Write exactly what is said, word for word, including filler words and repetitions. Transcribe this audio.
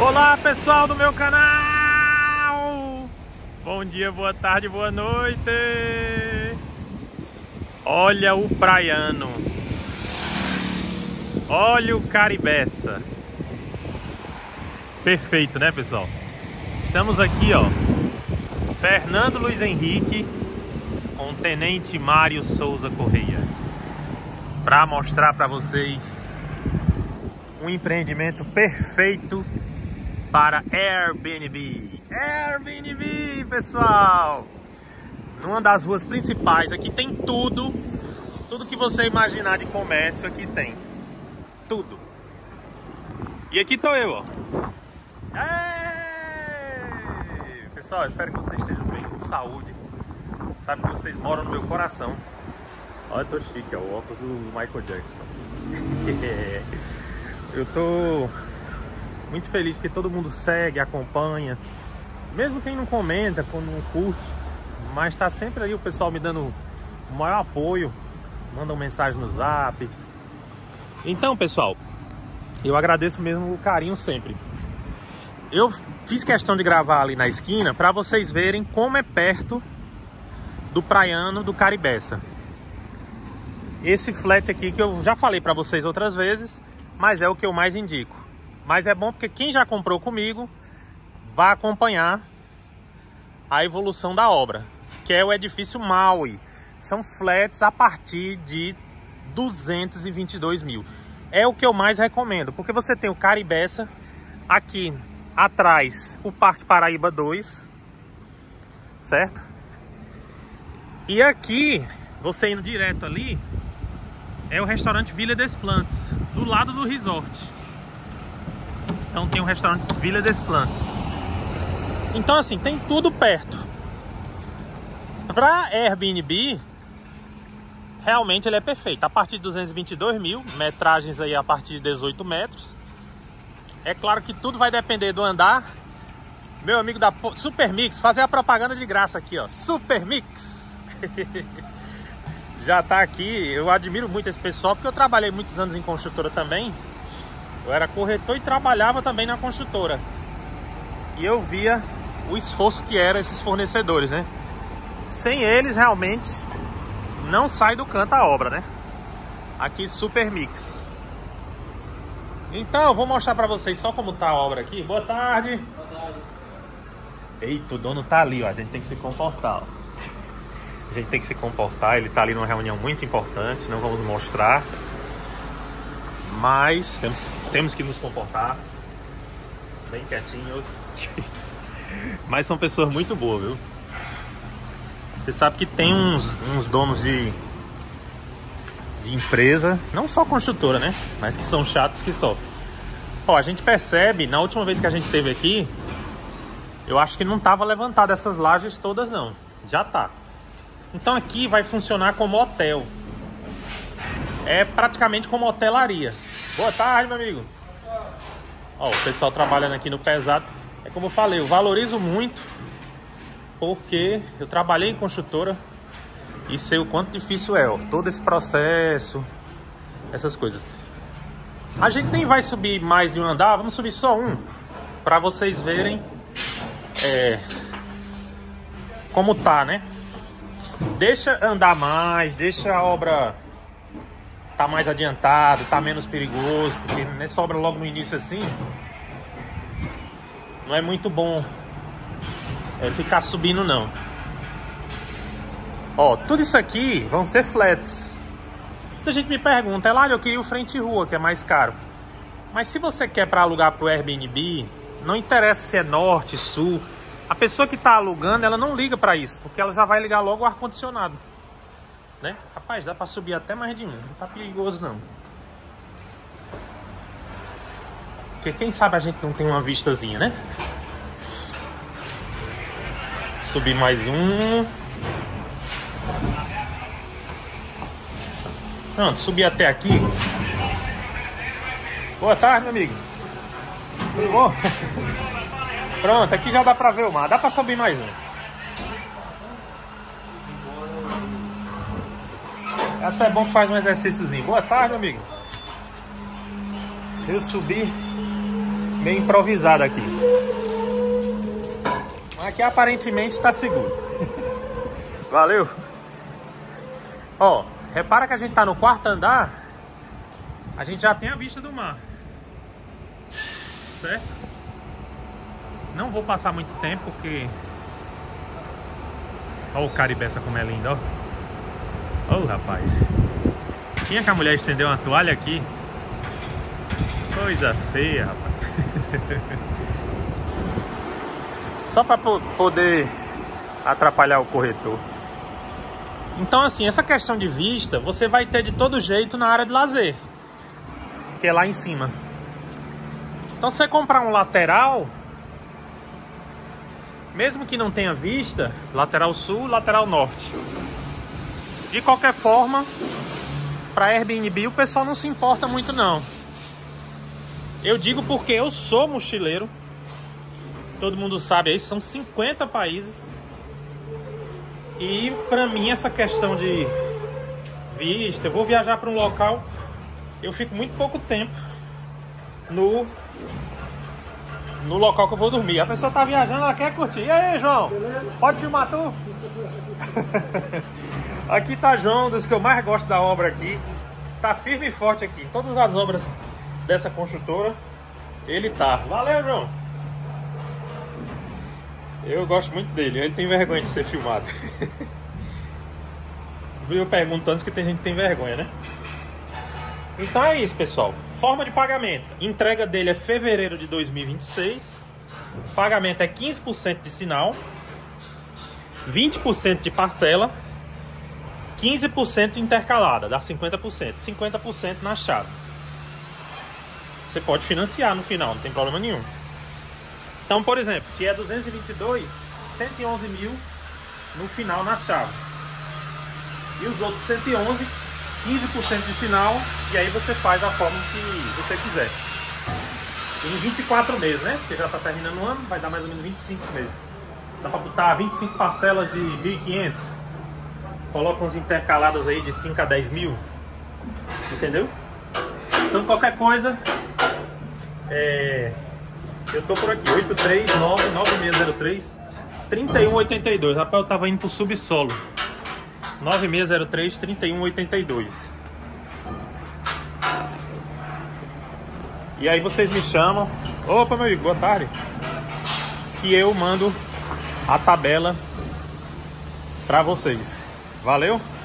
Olá pessoal do meu canal, bom dia, boa tarde, boa noite. Olha o praiano, olha o Caribeça. Perfeito, né pessoal? Estamos aqui, ó, Fernando Luiz Henrique com o Tenente Mário Souza Correia, para mostrar para vocês um empreendimento perfeito para Airbnb. Airbnb, pessoal! Numa das ruas principais, aqui tem tudo, tudo que você imaginar de comércio aqui tem, tudo. E aqui tô eu, ó. Ei! Pessoal, espero que vocês estejam bem, com saúde. Sabe que vocês moram no meu coração. Olha, eu tô chique, ó, o óculos do Michael Jackson. Eu tô muito feliz porque todo mundo segue, acompanha, mesmo quem não comenta, quando não curte, mas tá sempre aí o pessoal me dando o maior apoio, mandam mensagem no zap. Então, pessoal, eu agradeço mesmo o carinho sempre. Eu fiz questão de gravar ali na esquina para vocês verem como é perto do praiano do Caribeça. Esse flat aqui que eu já falei para vocês outras vezes, mas é o que eu mais indico. Mas é bom porque quem já comprou comigo vai acompanhar a evolução da obra, que é o edifício Maui. São flats a partir de duzentos e vinte e dois mil. É o que eu mais recomendo, porque você tem o Caribeça, aqui atrás o Parque Paraíba dois, certo? E aqui, você indo direto ali, é o restaurante Vila des Plantes, do lado do resort. Então tem o restaurante Vila des Plantes. Então assim, tem tudo perto. Para Airbnb, realmente ele é perfeito. A partir de duzentos e vinte e dois mil, metragens aí a partir de dezoito metros. É claro que tudo vai depender do andar. Meu amigo da Super Mix, fazer a propaganda de graça aqui, ó. Super Mix. Já tá aqui, eu admiro muito esse pessoal, porque eu trabalhei muitos anos em construtora também. Eu era corretor e trabalhava também na construtora. E eu via o esforço que eram esses fornecedores, né? Sem eles, realmente, não sai do canto a obra, né? Aqui, Super Mix. Então, eu vou mostrar pra vocês só como tá a obra aqui. Boa tarde. Boa tarde. Eita, o dono tá ali, ó. A gente tem que se comportar, ó. A gente tem que se comportar, ele tá ali numa reunião muito importante, não vamos mostrar. Mas temos, temos que nos comportar bem quietinhos. Mas são pessoas muito boas, viu? Você sabe que tem uns, uns donos de, de empresa, não só construtora, né? Mas que são chatos que só. Ó, a gente percebe, na última vez que a gente teve aqui, eu acho que não tava levantada essas lajes todas não. Já tá. Então aqui vai funcionar como hotel. É praticamente como hotelaria. Boa tarde, meu amigo. Ó, o pessoal trabalhando aqui no pesado. É como eu falei, eu valorizo muito, porque eu trabalhei em construtora e sei o quanto difícil é, ó, todo esse processo, essas coisas. A gente nem vai subir mais de um andar, vamos subir só um, para vocês verem é, como tá, né? Deixa andar mais, deixa a obra tá mais adiantada, tá menos perigoso, porque nessa obra logo no início assim, não é muito bom é, ficar subindo não. Ó, tudo isso aqui vão ser flats. Muita gente me pergunta, é lá, eu queria o frente rua, que é mais caro. Mas se você quer para alugar pro Airbnb, não interessa se é norte, sul. A pessoa que está alugando, ela não liga para isso, porque ela já vai ligar logo o ar-condicionado, né? Rapaz, dá para subir até mais de um, não tá perigoso não. Porque quem sabe a gente não tem uma vistazinha, né? Subir mais um. Pronto, subir até aqui. Boa tarde, meu amigo. Tudo bom? Pronto, aqui já dá pra ver o mar. Dá pra subir mais um. É até bom que faz um exercíciozinho. Boa tarde, meu amigo. Eu subi meio improvisado aqui. Aqui aparentemente está seguro. Valeu. Ó, repara que a gente tá no quarto andar. A gente já tem a vista do mar. Certo? Não vou passar muito tempo porque... Ó o Caribeça como é lindo, ó. Ô, rapaz. Tinha que a mulher estender uma toalha aqui. Coisa feia, rapaz. Só para poder atrapalhar o corretor. Então assim, essa questão de vista você vai ter de todo jeito na área de lazer, que é lá em cima. Então se você comprar um lateral, mesmo que não tenha vista, lateral sul, lateral norte, de qualquer forma, para Airbnb o pessoal não se importa muito não. Eu digo porque eu sou mochileiro. Todo mundo sabe aí, são cinquenta países. E pra mim essa questão de vista, eu vou viajar para um local, eu fico muito pouco tempo no, no local que eu vou dormir. A pessoa tá viajando, ela quer curtir. E aí, João? Beleza? Pode filmar tu? Aqui tá João, dos que eu mais gosto da obra aqui. Tá firme e forte aqui. Todas as obras dessa construtora, ele tá. Valeu, João! Eu gosto muito dele, ele tem vergonha de ser filmado. Eu pergunto antes que tem gente que tem vergonha, né? Então é isso, pessoal. Forma de pagamento. Entrega dele é fevereiro de dois mil e vinte e seis. Pagamento é quinze por cento de sinal, vinte por cento de parcela, quinze por cento intercalada, dá cinquenta por cento. cinquenta por cento na chave. Você pode financiar no final, não tem problema nenhum. Então, por exemplo, se é duzentos e vinte e dois, cento e onze mil no final na chave. E os outros cento e onze, quinze por cento de sinal, e aí você faz a forma que você quiser. Em vinte e quatro meses, né? Porque já está terminando o ano, vai dar mais ou menos vinte e cinco meses. Dá para botar vinte e cinco parcelas de mil e quinhentos. Coloca uns intercaladas aí de cinco a dez mil. Entendeu? Então qualquer coisa, é... eu tô por aqui, oito três nove nove seis zero três três um oito dois. Rapaz, eu tava indo pro subsolo. nove seis zero três três um oito dois. E aí vocês me chamam. Opa, meu amigo, boa tarde. Que eu mando a tabela pra vocês. Valeu?